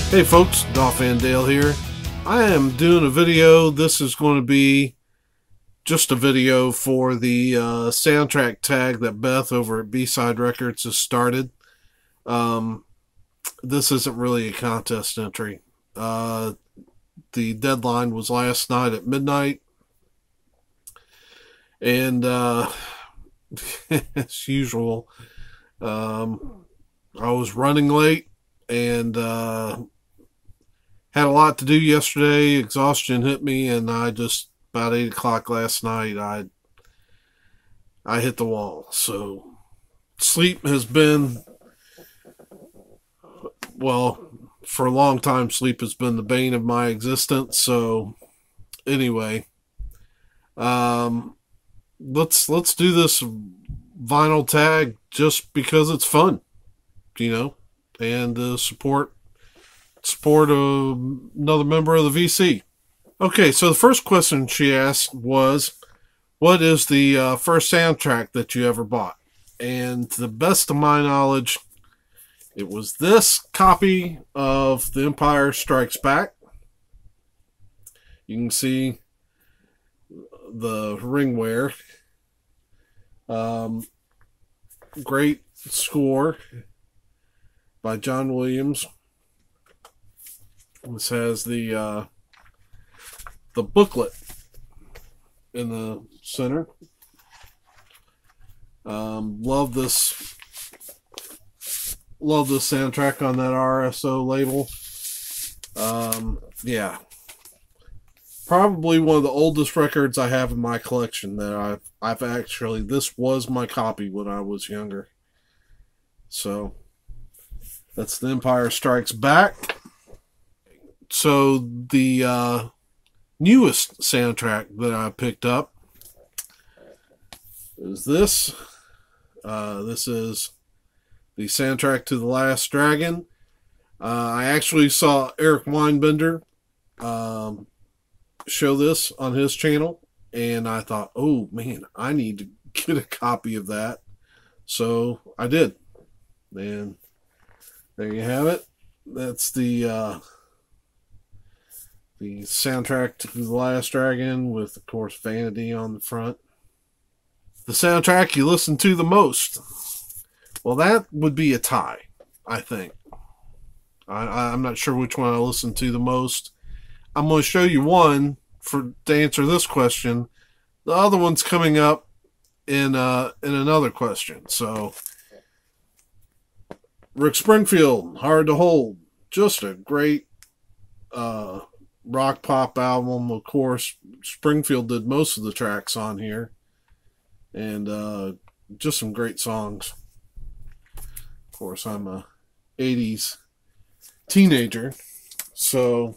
Hey folks, Dolph Van Dale here. I am doing a video. This is going to be just a video for the soundtrack tag that Beth over at B-Side Records has started. This isn't really a contest entry. The deadline was last night at midnight. And as usual, I was running late and had a lot to do yesterday. Exhaustion hit me, and I just, about 8 o'clock last night, I hit the wall. So sleep has been, well, for a long time, sleep has been the bane of my existence. So anyway, let's do this vinyl tag just because it's fun, and support another member of the VC. Okay, so the first question she asked was, what is the first soundtrack that you ever bought? And to the best of my knowledge, it was this copy of The Empire Strikes Back. You can see the ring wear. Great score by John Williams. This has the booklet in the center. Love this soundtrack on that RSO label. Yeah, probably one of the oldest records I have in my collection that I've actually, this was my copy when I was younger. So that's The Empire Strikes Back. So the newest soundtrack that I picked up is this. This is the soundtrack to The Last Dragon. I actually saw Eric Weinbender show this on his channel, and I thought, oh man, I need to get a copy of that. So I did, and there you have it. That's the soundtrack to The Last Dragon with, of course, Vanity on the front. The soundtrack you listen to the most. Well, that would be a tie, I think. I'm not sure which one I listen to the most. I'm going to show you one to answer this question. The other one's coming up in another question. So, Rick Springfield, Hard to Hold. Just a great rock pop album. Of course, Springfield did most of the tracks on here, and just some great songs. Of course, I'm a 80s teenager, so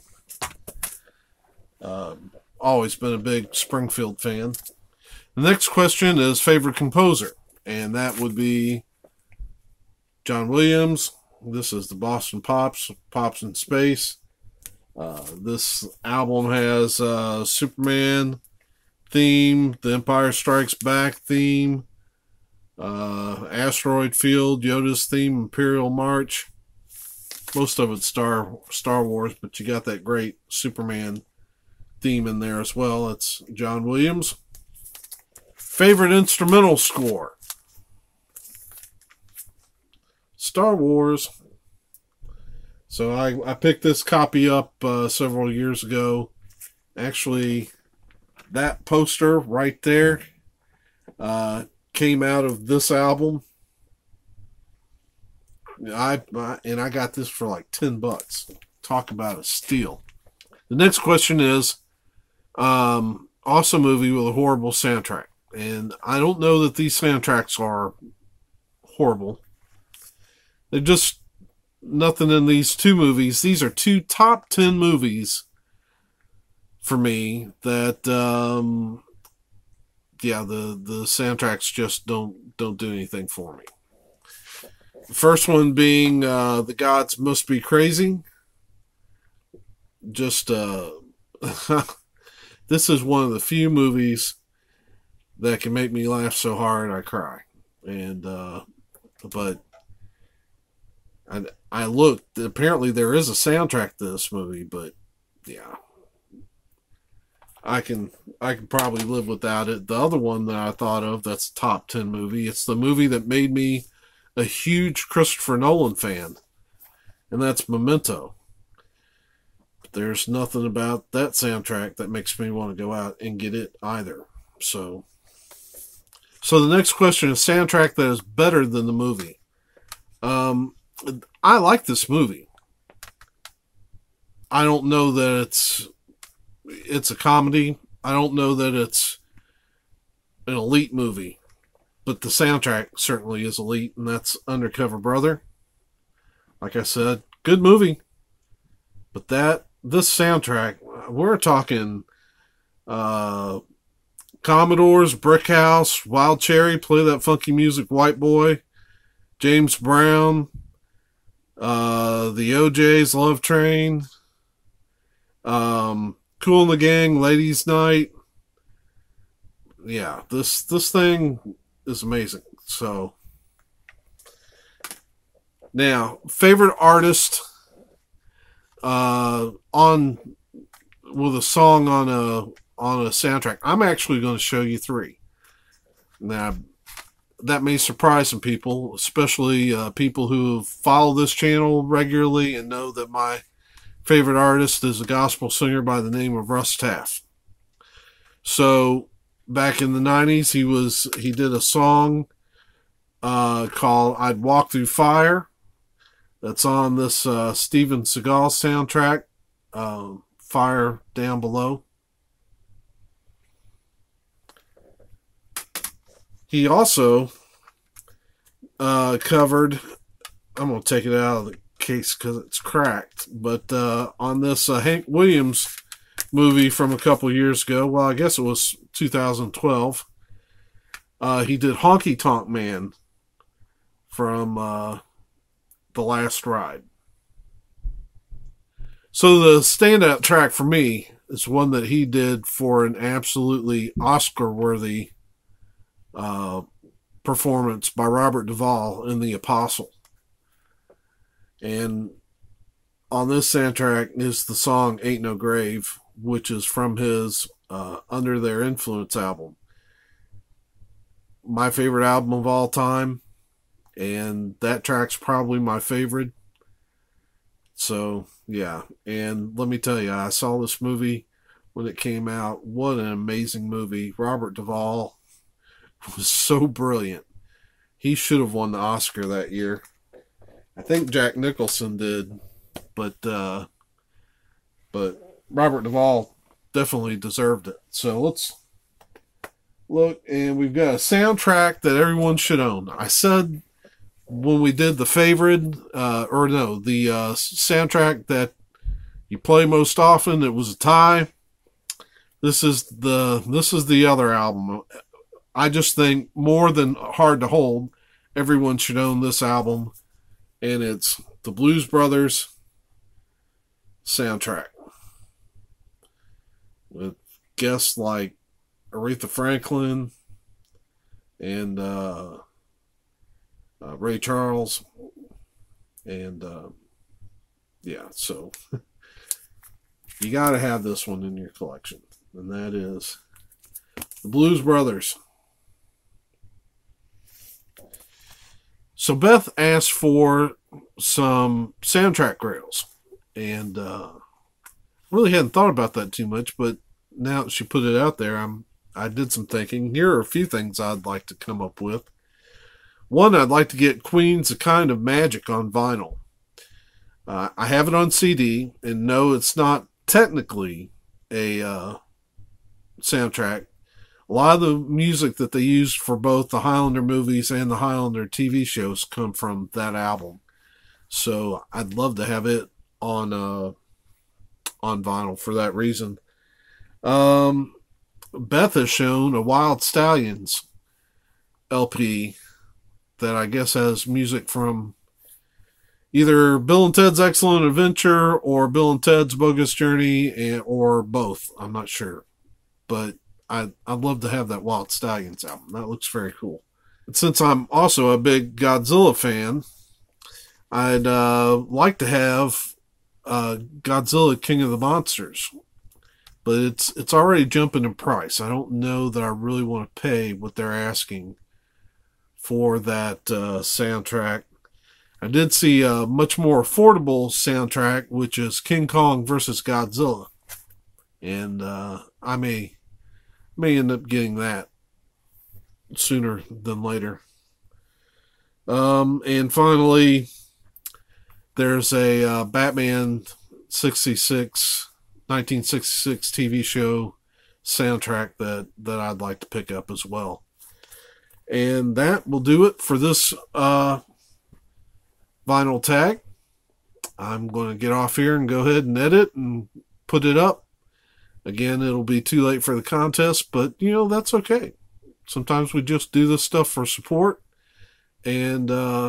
always been a big Springfield fan. The next question is favorite composer, and that would be John Williams. This is the Boston Pops in Space. This album has Superman theme, The Empire Strikes Back theme, Asteroid Field, Yoda's theme, Imperial March. Most of it's Star Wars, but you got that great Superman theme in there as well. It's John Williams. Favorite instrumental score? Star Wars. So I picked this copy up several years ago. Actually, that poster right there came out of this album. I got this for like $10. Talk about a steal. The next question is awesome movie with a horrible soundtrack. And I don't know that these soundtracks are horrible. They're just nothing in these two movies. These are two top 10 movies for me that yeah, the soundtracks just don't do anything for me. The first one being The Gods Must Be Crazy. Just this is one of the few movies that can make me laugh so hard I cry. And but I looked. Apparently, there is a soundtrack to this movie, but yeah, I can probably live without it. The other one that I thought of that's a top 10 movie. It's the movie that made me a huge Christopher Nolan fan, and that's Memento. But there's nothing about that soundtrack that makes me want to go out and get it either. So the next question is soundtrack that is better than the movie. I like this movie. I don't know that it's a comedy. I don't know that it's an elite movie, but the soundtrack certainly is elite, and that's Undercover Brother. Like I said, good movie, but this soundtrack, we're talking Commodores, Brick House, Wild Cherry, Play That Funky Music, White Boy, James Brown, the OJ's, Love Train, Kool and the Gang, Ladies Night. Yeah, this thing is amazing. So now, favorite artist on with a song on a soundtrack. I'm actually going to show you three. Now, that may surprise some people, especially people who follow this channel regularly and know that my favorite artist is a gospel singer by the name of Russ Taff. So back in the 90s, he did a song called I'd Walk Through Fire. That's on this Steven Seagal soundtrack, Fire Down Below. He also covered, I'm going to take it out of the case because it's cracked, but on this Hank Williams movie from a couple years ago, well, I guess it was 2012, he did Honky Tonk Man from The Last Ride. So the standout track for me is one that he did for an absolutely Oscar-worthy performance by Robert Duvall in The Apostle. And on this soundtrack is the song Ain't No Grave, which is from his Under Their Influence album. My favorite album of all time, and that track's probably my favorite. So, yeah. And let me tell you, I saw this movie when it came out. What an amazing movie. Robert Duvall was so brilliant. He should have won the Oscar that year. I think Jack Nicholson did, but Robert Duvall definitely deserved it. So let's look, and we've got a soundtrack that everyone should own. I said when we did the favorite, the soundtrack that you play most often, it was a tie. This is the other album. I just think more than Hard to Hold, everyone should own this album, and it's the Blues Brothers soundtrack with guests like Aretha Franklin and Ray Charles, and yeah, so you got to have this one in your collection, and that is the Blues Brothers. So Beth asked for some soundtrack grails, and really hadn't thought about that too much, but now that she put it out there, I did some thinking. Here are a few things I'd like to come up with. One, I'd like to get Queen's A Kind of Magic on vinyl. I have it on CD, and no, it's not technically a soundtrack. A lot of the music that they used for both the Highlander movies and the Highlander TV shows come from that album. So I'd love to have it on vinyl for that reason. Beth has shown a Wild Stallions LP that I guess has music from either Bill and Ted's Excellent Adventure or Bill and Ted's Bogus Journey, or both. I'm not sure. But I'd love to have that Wild Stallions album. That looks very cool. And since I'm also a big Godzilla fan, I'd like to have Godzilla King of the Monsters, but it's already jumping in price. I don't know that I really want to pay what they're asking for that soundtrack. I did see a much more affordable soundtrack, which is King Kong versus Godzilla, and I may end up getting that sooner than later. And finally, there's a Batman 1966 TV show soundtrack that I'd like to pick up as well. And that will do it for this vinyl tag. I'm going to get off here and go ahead and edit and put it up. Again, it'll be too late for the contest, but that's okay. Sometimes we just do this stuff for support, and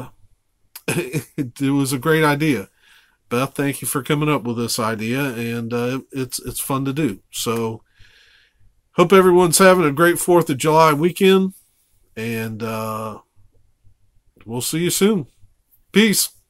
it was a great idea. Beth, thank you for coming up with this idea, and it's fun to do. So, hope everyone's having a great 4th of July weekend, and we'll see you soon. Peace.